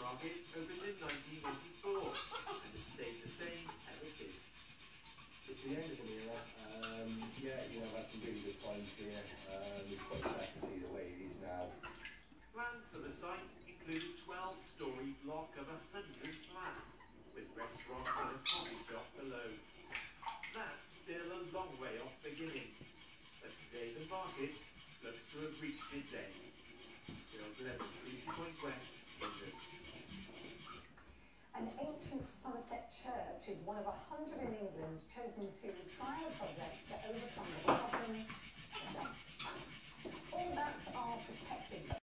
Market opened in 1984 and has stayed the same ever since. It's the end of an era. I've had some really good times here. It's quite sad to see the way it is now. Plans for the site include a 12-storey block of 100 flats, with restaurants and a coffee shop below. That's still a long way off beginning, but today the market looks to have reached its end. Bill Glenn, 3 Points West, London. An ancient Somerset church is one of 100 in England chosen to try a project to overcome the problem. All bats are protected.